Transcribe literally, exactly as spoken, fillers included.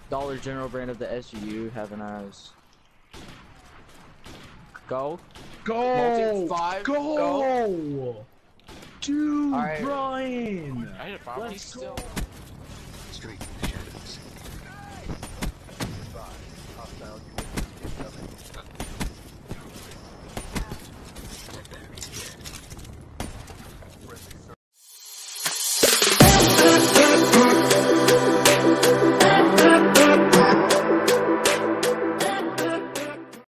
Dollar General brand of the S U. Have a nice. Go. Go! Multi five. Go! Go. Dude, All right. Brian! I hit a bomb. Let's go! Street.